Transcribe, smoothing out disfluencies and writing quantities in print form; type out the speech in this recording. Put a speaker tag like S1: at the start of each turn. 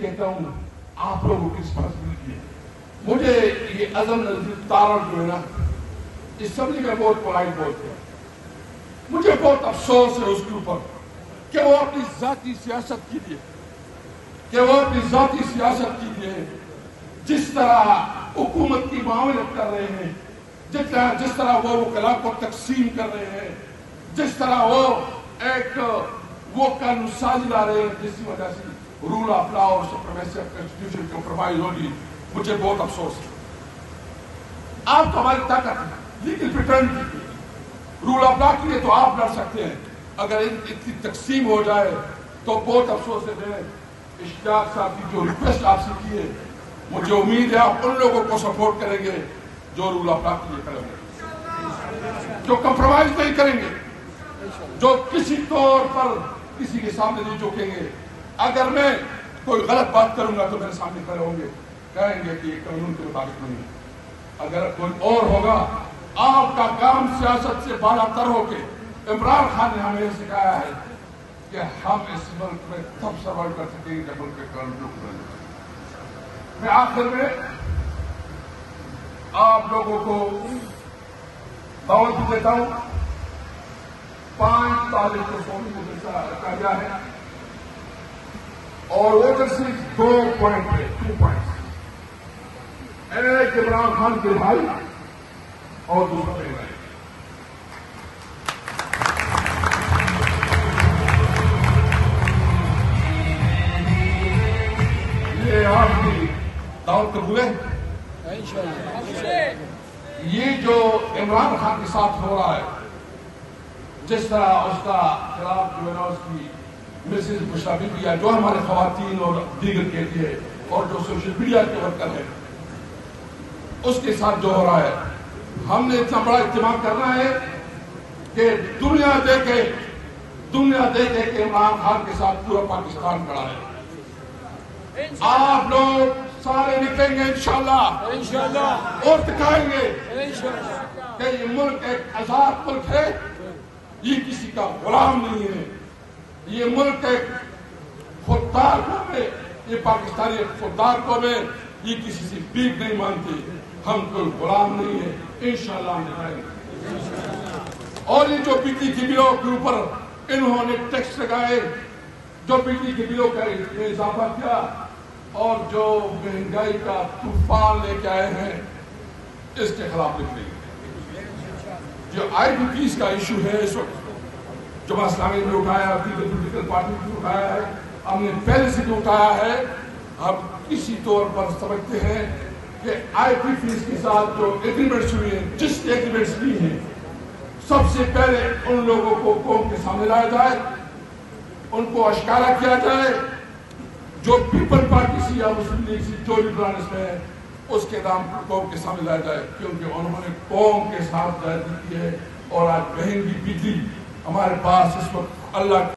S1: کہتا ہوں آپ لوگوں کی رسپانسبلٹی ہے. مجھے یہ عزم تارڑ جو ہے نا اسمبلی میں بہت پولائٹ بولتے ہیں, مجھے بہت افسوس ہے اس کے اوپر کہ وہ اپنی ذاتی سیاست کے لیے جس طرح حکومت کی معاونت کر رہے ہیں, جس طرح وہ وکلاء کو تقسیم کر رہے ہیں, جس طرح وہ قانون سازی لا رہے ہیں جس کی وجہ سے رول آف لا اور سپریمیسی آف کانسٹیٹیوشن کمپرومائز ہوگی, مجھے بہت افسوس ہے. آپ تو ہماری طاقت ہے لیگل فریٹرنٹی کی, رول آف لا کے لیے تو آپ لڑ سکتے ہیں. اگر اتنی تقسیم ہو جائے تو بہت افسوس ہے. میں اشتیاق صاحب کی جو ریکویسٹ آپ سے کی ہے, مجھے امید ہے آپ ان لوگوں کو سپورٹ کریں گے جو رول آف لا کے لیے کریں گے, جو کمپرومائز نہیں کریں گے, جو کسی طور پر کسی کے سامنے نہیں جھکیں گے. اگر میں کوئی غلط بات کروں گا تو میرے سامنے کھڑے ہوں گے, کہیں گے کہ یہ قانون کے مطابق نہیں ہے. اگر کوئی اور ہوگا, آپ کا کام سیاست سے بالا تر ہو کے, عمران خان نے ہمیں سکھایا ہے کہ ہم اس ملک میں تب سروائیو کر سکیں گے جب ملک کے قانون کو. میں آخر میں آپ لوگوں کو دعوت دیتا ہوں, 5 تاریخ کو سونے کو رکھا گیا ہے اور وہ صرف 2 پوائنٹ ہے, 2 پوائنٹ. ایک عمران خان کے بھائی اور دوسرا میرے بھائی. یہ آپ کی دعوت قبول ہے. یہ جو عمران خان کے ساتھ ہو رہا ہے, جس طرح اس کا خلاف جو ہے نا اس کی مسز بشرا بی بی, جو ہمارے خواتین اور دیگر کہتی ہے اور جو سوشل میڈیا کے ورکر ہے, اس کے ساتھ جو ہو رہا ہے, ہم نے اتنا بڑا اجتماع کرنا ہے کہ دنیا دیکھے کہ عمران خان کے ساتھ پورا پاکستان کھڑا ہے. آپ لوگ سارے نکلیں گے انشاءاللہ اور دکھائیں گے کہ یہ ملک ایک آزاد ملک ہے, یہ کسی کا غلام نہیں ہے. یہ ملک ایک خوددار قوم ہے, یہ پاکستانی ایک خوددار قوم ہے, یہ کسی سے بھیک نہیں مانگتی. ہم کوئی غلام نہیں ہے, انشاءاللہ ہم دکھائیں گے. اور یہ جو بجلی کے بلوں کے اوپر انہوں نے ٹیکس لگائے, جو بجلی کے بلوں کا اضافہ کیا اور جو مہنگائی کا طوفان لے کے آئے ہیں, اس کے خلاف نکلیں گے. جو آئی پی پیز کا ایشو ہے اس وقت جماعت اسلامی نے اٹھایا, پولیٹیکل پارٹی نے اٹھایا ہے, ہم نے پہلے سے بھی اٹھایا ہے. ہم کسی طور پر سمجھتے ہیں کہ آئی پی پیز کے ساتھ جو ایگریمنٹس ہوئی ہیں, جس نے ایگریمنٹس لی ہیں, سب سے پہلے ان لوگوں کو قوم کے سامنے لایا جائے, ان کو اشکارا کیا جائے. جو پیپل پارٹی سے یا مسلم لیگ سے جو لبرالس میں ہے, اس کے نام قوم کے سامنے لایا جائے, کیونکہ انہوں نے قوم کے ساتھ زیادتی کی ہے. اور آج مہنگی بجلی ہمارے پاس اس وقت اللہ